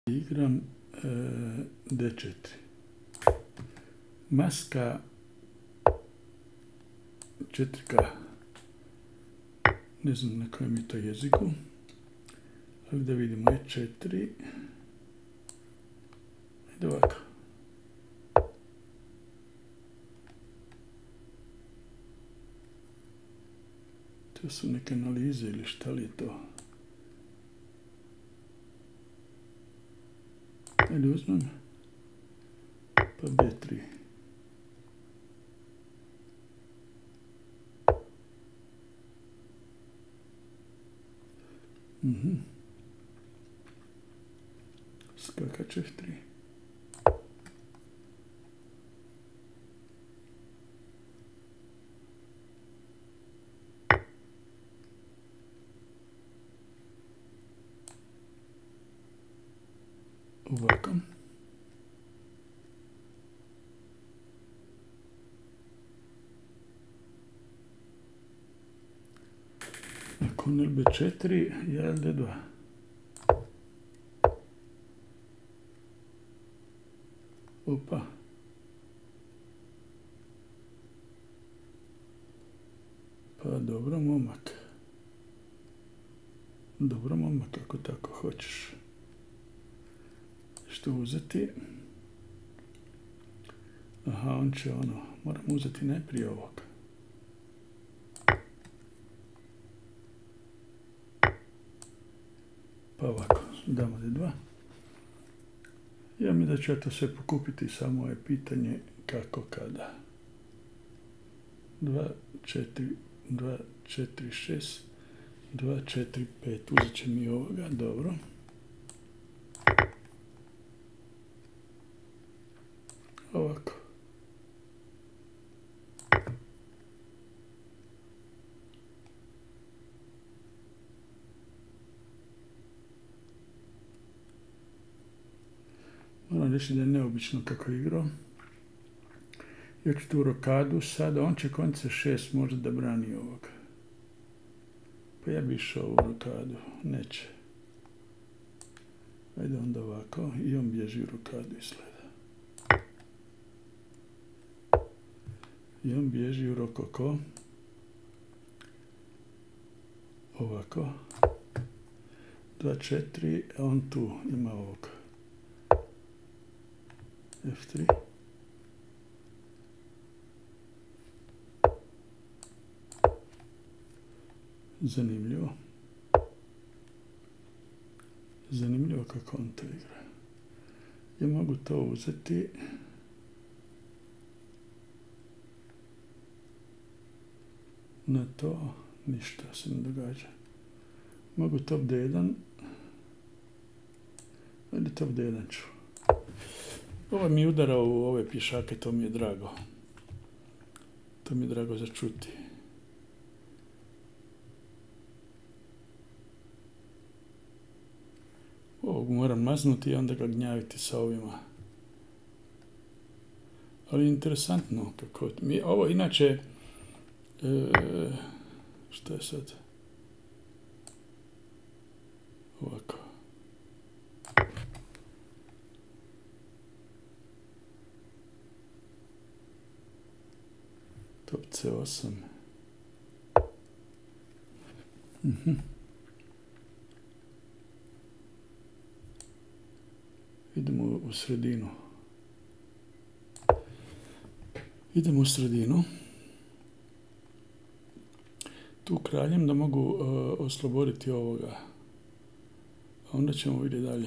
Igram D4. Maska 4K. Ne znam na kojem je to jeziku. Ali da vidimo E4. Ajde ovako. To su neke analize ili šta li je to? Ajde uzmem. Pa B3. Skakač F3. Ovako. Nakon LB4, ja LD2. Opa. Pa dobro, momak. Dobro, momak, ako tako hoćeš. Što uzeti? Aha, on će ono, moram uzeti najprije ovog. Pa ovako, damo D2. Ja mi da ću ja to sve pokupiti, samo je pitanje kako, kada. 2, 4, 2, 4, 6, 2, 4, 5. Uzet će mi ovoga, dobro. Ovako. Moram reći da je neobično kako je igrao. Ja ću tu rokadu sada, on će konce 6 možda da brani ovog. Pa ja bi išao u rokadu, neće. Ajde onda ovako i on bježi u rokadu izgleda. I on bježi u rokoko. Ovako. 2, 4, a on tu ima ovog. F3. Zanimljivo. Zanimljivo kako on to igra. Ja mogu to uzeti. Na to ništa se ne događa. Mogu top D1. Ajde top D1 ću. Ovo mi je udarao u ove pješake, to mi je drago. To mi je drago za čuti. Ovog moram maznuti i onda ga gnjaviti sa ovima. Ali interesantno kako... Ovo inače... Što je sad? Ovako. Top C8. Idemo u sredinu. Idemo u sredinu. Tu kraljem da mogu osloboditi ovoga. A onda ćemo vidjeti dalje.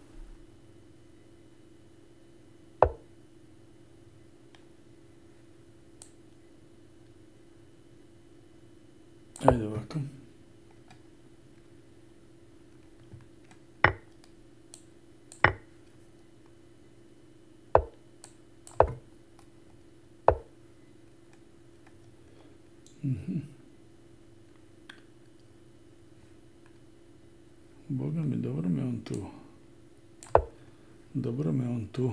Ajde ovako. Boga mi, dobro me on tu. Dobro me on tu.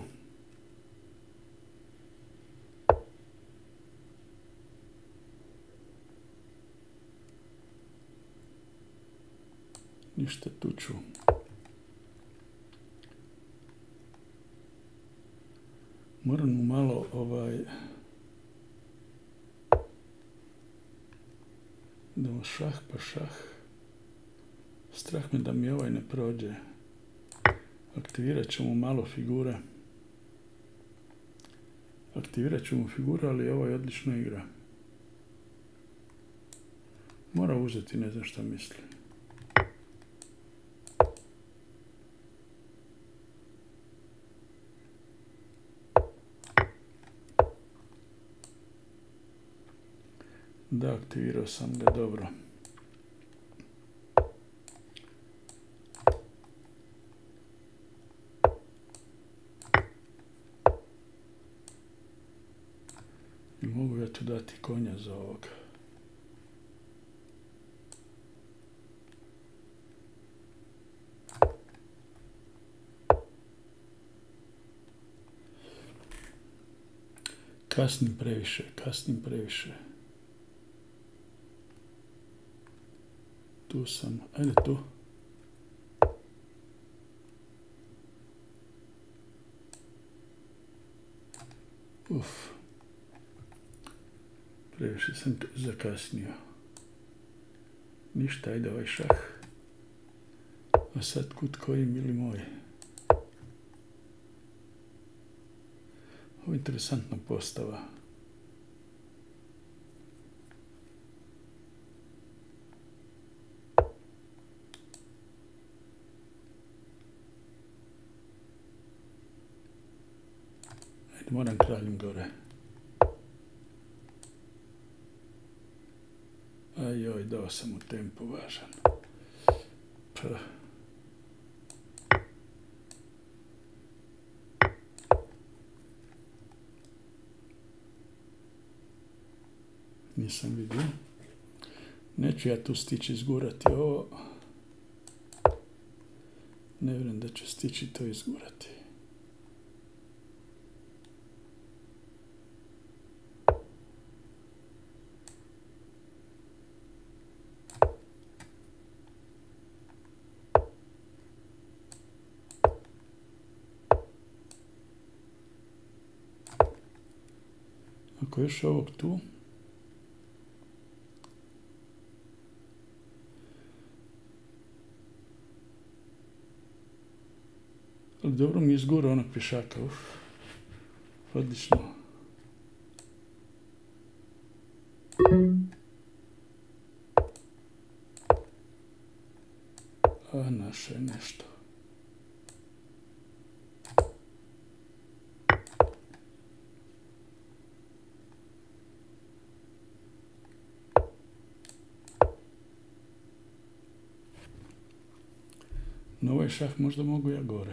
Ništa tu ću. Moram mu malo idemo šah pa šah. Strah me da mi ovaj ne prođe. Aktivirat ću mu malo figure. Aktivirat ću mu figuru, ali ovaj odlično igra. Mora uzeti, ne znam šta misli. Da, aktivirao sam ga dobro. I mogu ja tu dati konja za ovoga. Kasnim previše. Tu sam, ajde tu. Previše sam zakasnio. Ništa, ajde ovaj šah. A sad kud koji, mili moj. Ovo je interesantna postava. Ajde, moram kraljem gore. Ajoj, dao sam mu tempo važan. Nisam vidio. Neću ja tu stići izgurati ovo. Ne vjerujem da ću stići to izgurati. Ako još ovog tu, ali dobro mi je izgurao onog pješaka, odlično. A naše je nešto. Na ovaj šah možda mogu ja gore.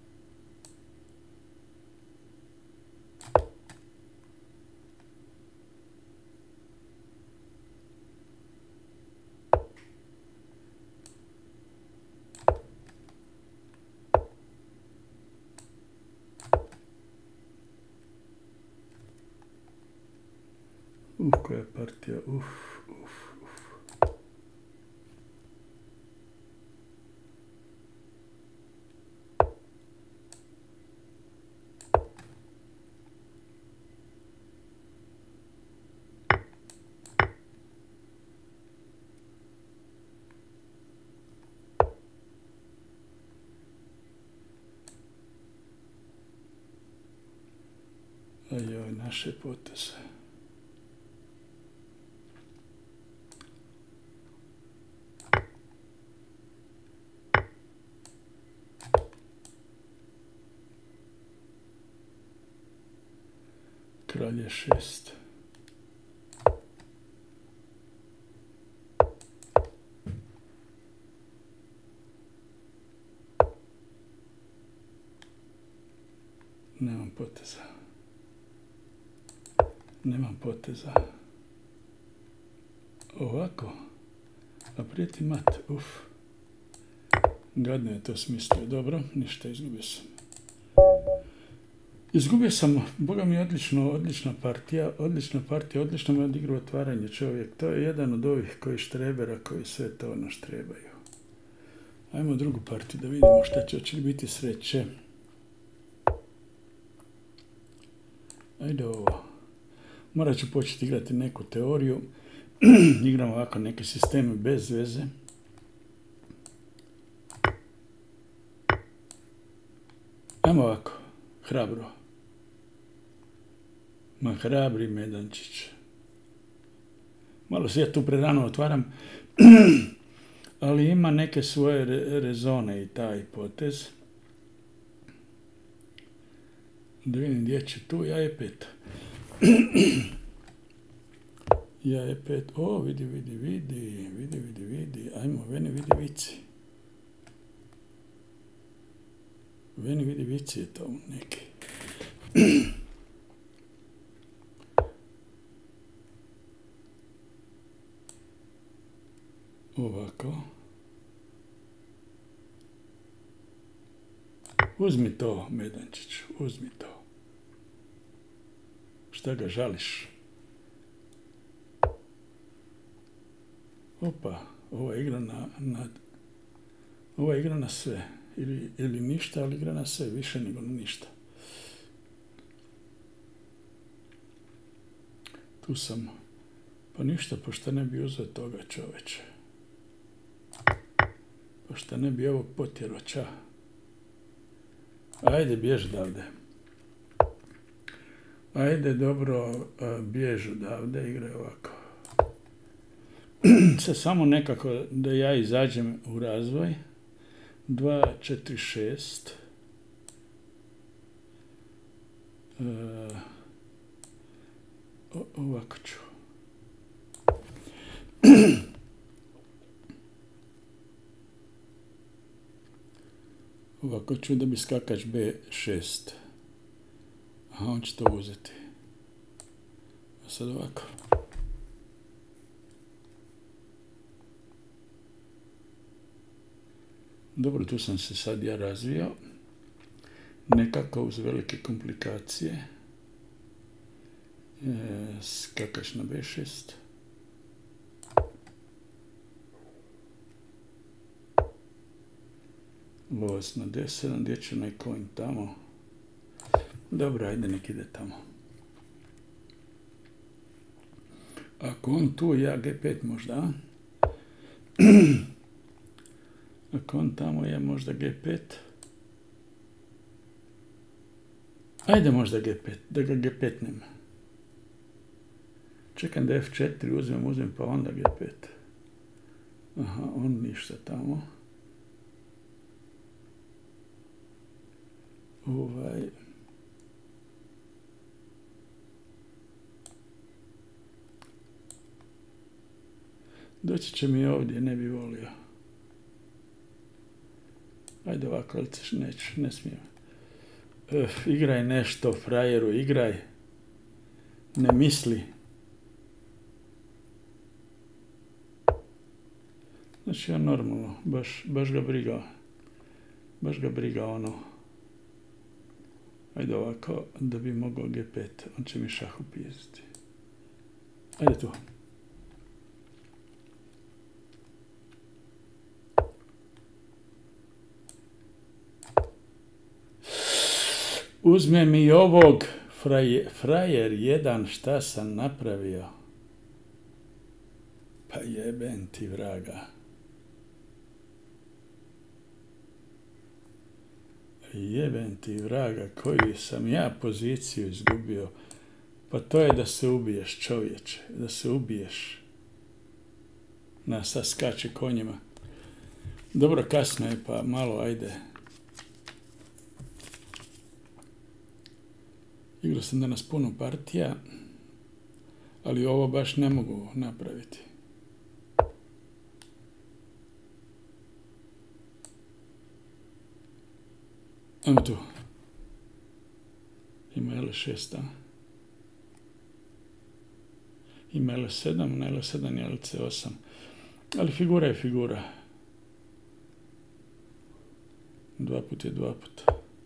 Koja partija, Ajoj, naše poteze. Kralj je 6. Nemam poteza. Ovako. A prijeti mat. Gadno je to smislio. Dobro, ništa, izgubio sam. Boga mi odlična partija, odlično mi odigrao otvaranje čovjek. To je jedan od ovih koji štrebera, koji sve to naštrebaju. Ajmo drugu partiju da vidimo šta će, hoće li biti sreće. Ajde ovo. Morat ću početi igrati neku teoriju. Igram ovako neke sisteme bez veze. Ajmo ovako. Hrabro. Ma hrabri Medančić. Malo se ja tu prerano otvaram. Ali ima neke svoje rezone i taj potez. Da vidim gdje će tu, ja je 5. Ja je 5, o vidi, ajmo, veni vidi vici. Veni vidi vici je to neki. Ovako. Uzmi to, Medančić, uzmi to. Šta ga žališ? Opa, ova igra na sve. Ili ništa, ali igra na sve, više nego na ništa. Tu sam. Pa ništa, pošto ne bi uzeo toga, čoveče. Pošto ne bi ovog potjero, ča. Ajde, bjež odavde. Ajde, dobro, bjež odavde, igraj ovako. Sad samo nekako da ja izađem u razvoj. 2, 4, 6. Ovako ću. Ovako ću da bi skakač B6. Aha, on će to uzeti. A sad ovako. Dobro, tu sam se sad ja razvio. Nekako uz velike komplikacije. Skakač na B6. Lovac na D7, gdje će onaj konj tamo. Dobro, ajde nek ide tamo. Ako on tu, ja G5 možda, a? Ako on tamo, ja možda G5. Ajde možda G5, da ga G5 nema. Čekam da F4 uzmem, pa onda G5. Aha, on ništa tamo. Doći će mi ovdje, ne bi volio. Ajde ovako, ali neću, ne smijem. Igraj nešto, frajeru, igraj. Ne misli. Znači ja normalno, baš ga briga. Baš ga briga ono. Ajde ovako, da bi mogao G5. On će mi šah upisati. Ajde tu. Uzme mi ovog, frajer jedan, šta sam napravio? Pa jebem ti vraga. Jebem ti vraga, koju sam ja poziciju izgubio. Pa to je da se ubiješ, čovječe, da se ubiješ. Sad skače konjima. Dobro, kasno je, pa malo, ajde. Igrao sam danas puno partija, ali ovo baš ne mogu napraviti. Ajmo tu. Ima L6, a? Ima L7, na L7 je LC8. Ali figura je figura. 2 put je 2 put.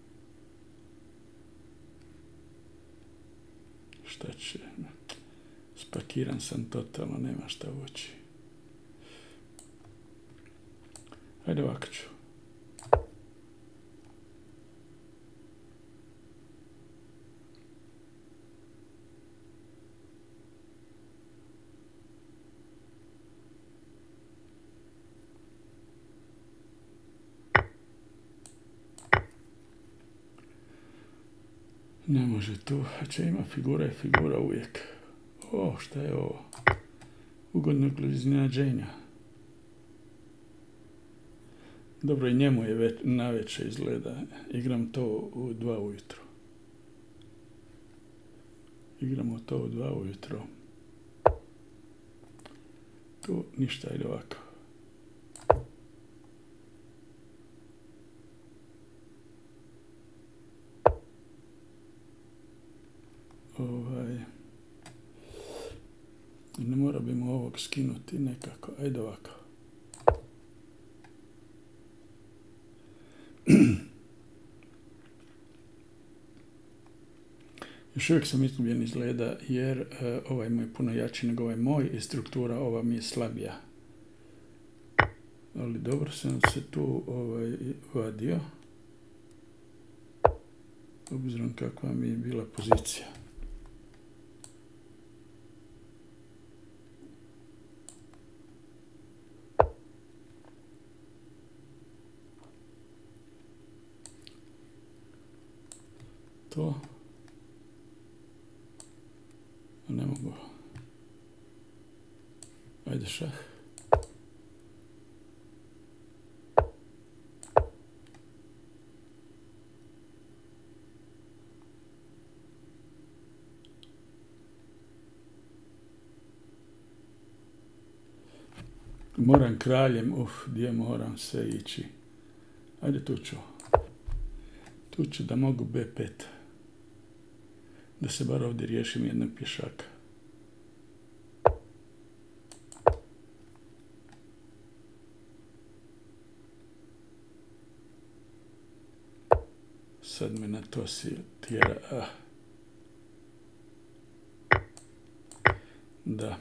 Šta će? Spakiran sam totalno, nema šta vući. Ajde ovako ću. Ne može tu, će ima figura i figura uvijek. O, šta je ovo? Ugodnog iznenađenja. Dobro, i njemu je navečer izgleda. Igram to u 2 ujutro. Igramo to u 2 ujutro. Tu ništa, ide ovako. Ne mora bimo ovog skinuti nekako. Ajde ovako. Još uvijek sam izgubljen izgleda jer ovaj moj je puno jači nego ovaj moj i struktura ova mi je slabija. Ali dobro sam se tu vadio. Obzirom kakva mi je bila pozicija. To. Ne mogu. Ajde šah. Moram kraljem, gdje moram sve ići. Ajde tu ću. Tu ću da mogu B5. Da se bar ovdje riješim jednog pješaka. Sad me na to si tjera. Da.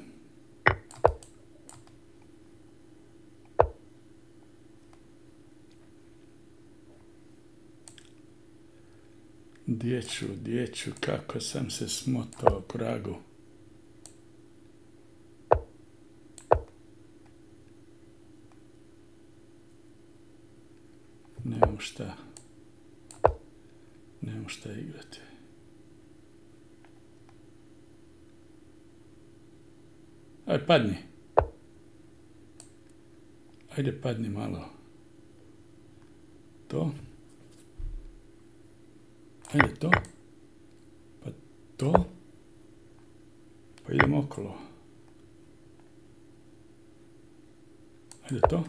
Dječu, kako sam se smotao k vragu. Nemam šta igrati. Ajde, padni. Ajde, padni malo. To. Ajde to. Pa to. Pa idemo okolo. Ajde to.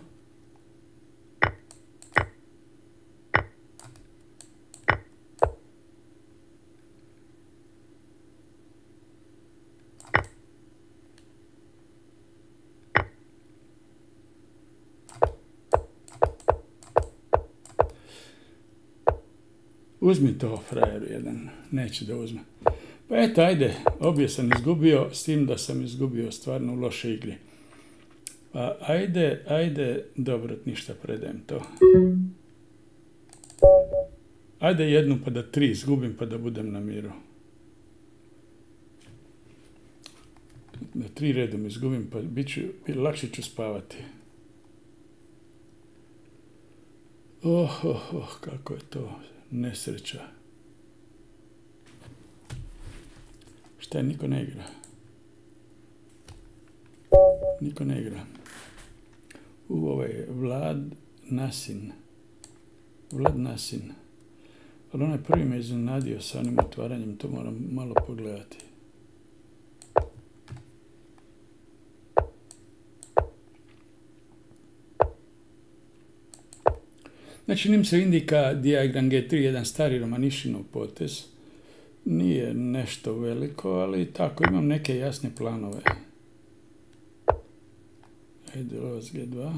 Uzmi to, frajeru jedan. Neće da uzme. Pa eto, ajde. Obje sam izgubio, s tim da sam izgubio stvarno u loše igri. Pa ajde, dobro, ništa, predajem to. Ajde jednu pa da 3 izgubim pa da budem na miru. Da 3 redom izgubim pa lakše ću spavati. Kako je to nesreća. Šta je, niko ne igra? Niko ne igra. Ovo je Vlad Nasin. Ali onaj prvi me iznenadio sa onim otvaranjem, to moram malo pogledati. Znači, nim se indika dijagram G3, jedan stari Romanišinov potez. Nije nešto veliko, ali tako, imam neke jasne planove. Ajde, lovac G2.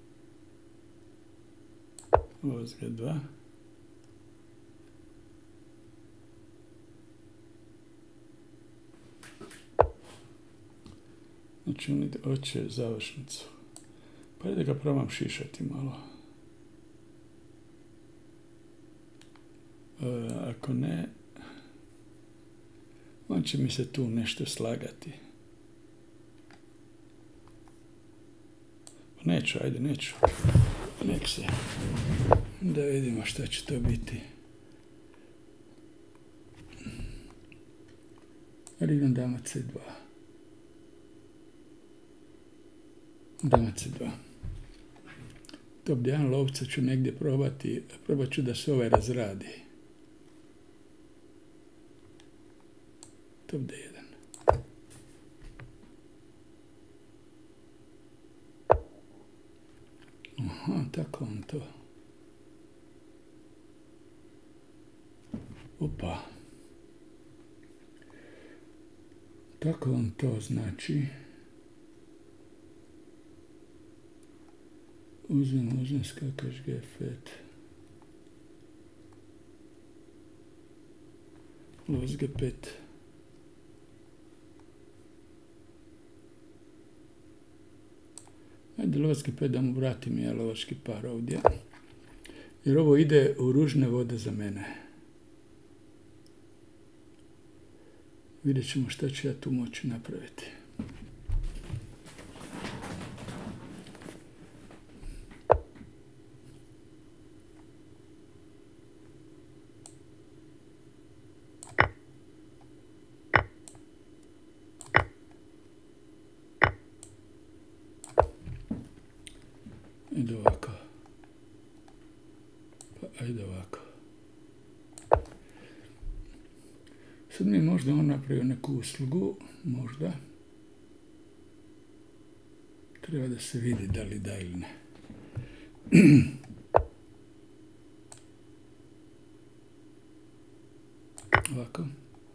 Lovac G2. Znači, oni hoće završnicu. Pa da ga probam šišati malo. Ako ne, on će mi se tu nešto slagati. Neću. Nek se. Da vidimo šta će to biti. igram dama c2. Dama c2. Top d1 lovca ću negdje probati. Probat ću da se ovaj razradi. Top d1. Aha, tako on to. Opa. Tako on to znači. Uzmem skakaš g5. Lovac g5. Ajde lovac g5 da mu vratim ja lovački par ovdje. Jer ovo ide u ružne vode za mene. Vidjet ćemo šta ću ja tu moći napraviti. Ide ovako. Pa ajde ovako. Sad mi možda on napravio neku uslugu, možda. Treba da se vidi da li da ili ne. Ovako.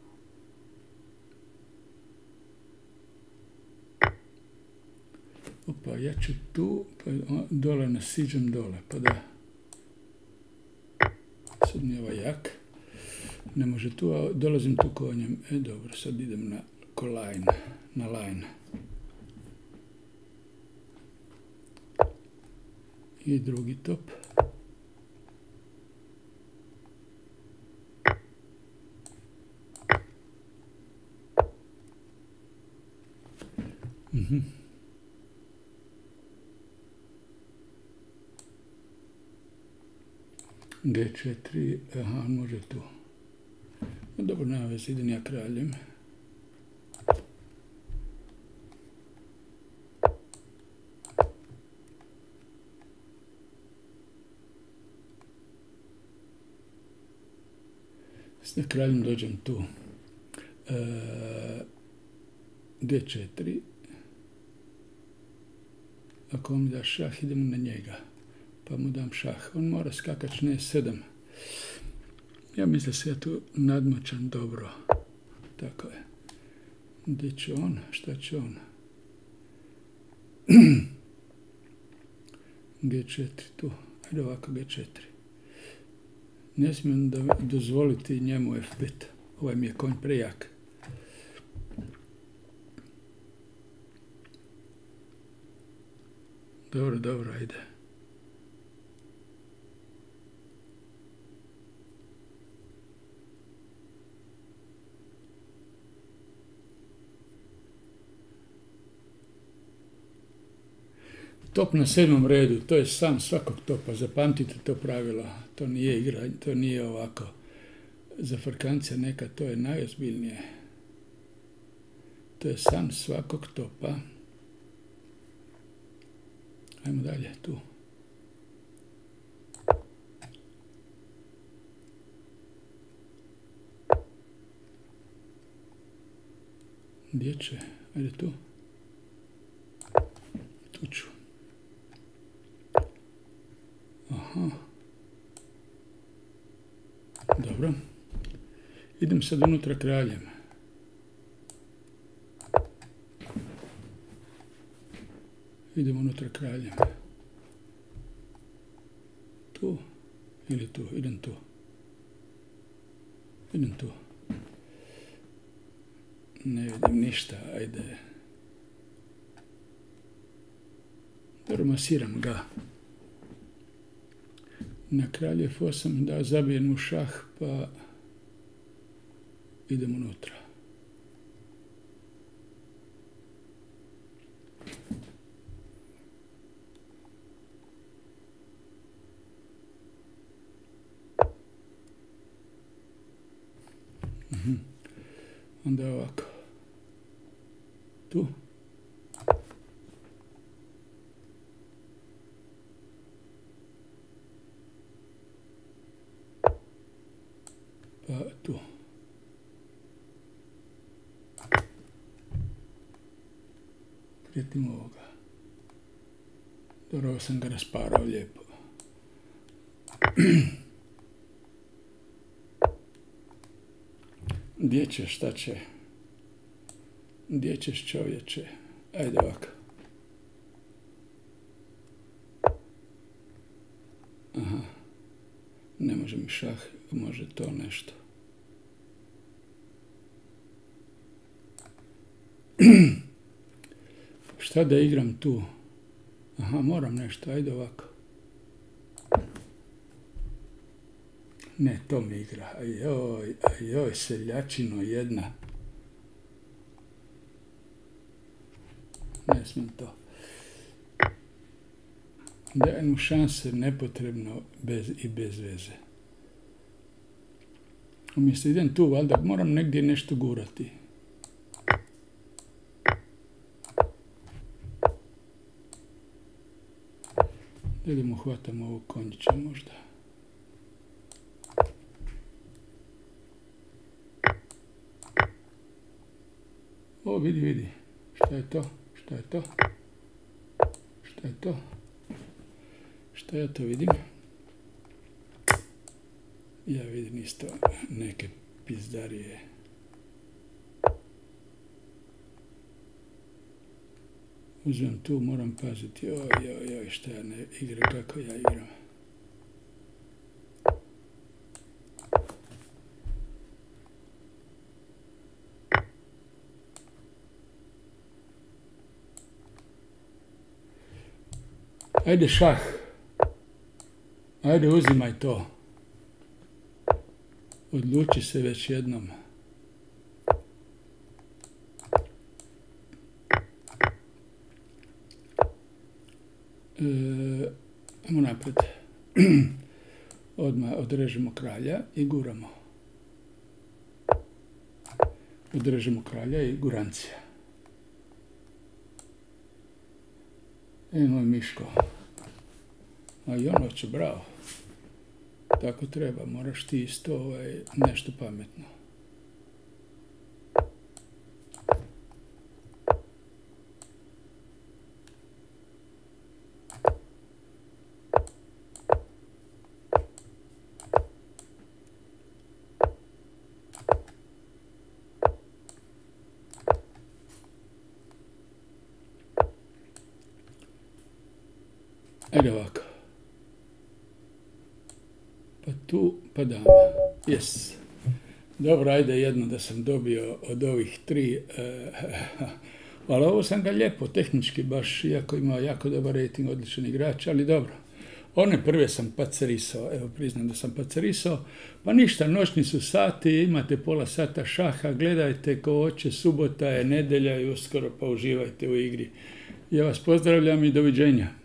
Opa, ja ću tu, pa dole nasiđem dole, pa da. Sad mi je ovaj jak. Ne može tu, a dolazim tu konjem. Dobro, sad idem na line. I drugi top. G4, aha, može tu. Dobro, nema veze, idem ja kraljem. S kraljem dođem tu. G4. Ako on mi da šah, idemo na njega. Pa mu dam šah. On mora skakač ne 7. Ja mislim da se ja tu nadmoćan dobro. Tako je. Gdje će on? Šta će on? G4 tu. Ajde ovako G4. Ne smijem dozvoliti njemu F5. Ovaj mi je konj prejak. Dobro, ajde. Top na 7. redu, to je san svakog topa, zapamtite to pravilo, to nije igra, to nije ovako za frkance neka, to je najozbiljnije. To je san svakog topa. Ajmo dalje, tu. Gdje će? Ajde tu. Tu ću. Aha. Dobro. Idem sad unutra kraljem. Idem unutra kraljem. Tu ili tu? Idem tu. Idem tu. Ne vidim ništa, ajde. Dobro, masiram ga. Na kralje F8 da zabijem u šah, pa idem unutra. Onda ovako. tu. Pa tu. Krijetim ovoga. Dobro, ovo sam ga rasparao lijepo. Gdje ćeš, šta će? Gdje ćeš, čovječe? Ajde ovako. Aha. Ne može mi šah, može to nešto. Šta da igram tu? Aha, moram nešto, ajde ovako. Ne, to mi igra. Ajoj, seljačino jedna. Ne smijem to. Daj mu šanse nepotrebno bez veze. Umjesto idem tu, valjda moram negdje nešto gurati. Idemo, hvatamo ovog konjića možda. O, vidi. Šta je to? Šta ja to vidim? Ja vidim isto neke pizdarije. Uzmem tu, moram paziti. Oj, šta ja ne igram, kako ja igram. Ajde šah. Ajde uzimaj to. Odluči se već jednom. Ajmo napred. Odmah odrežemo kralja i guramo. Odrežemo kralja i gurancija. Moj Miško. A i ono će, bravo. Tako treba, moraš ti isto nešto pametno. Ajde ovako. Pa tu, pa dama. Yes. Dobro, ajde jedno da sam dobio od ovih 3. Ali ovo sam ga lijepo, tehnički baš, iako ima jako dobar rating, odličan igrač, ali dobro. One prve sam pacarisao, evo priznam da sam pacarisao. Pa ništa, noćni su sati, imate pola sata šaha, gledajte ko hoće, subota je, nedjelja i uskoro, pa uživajte u igri. Ja vas pozdravljam i doviđenja.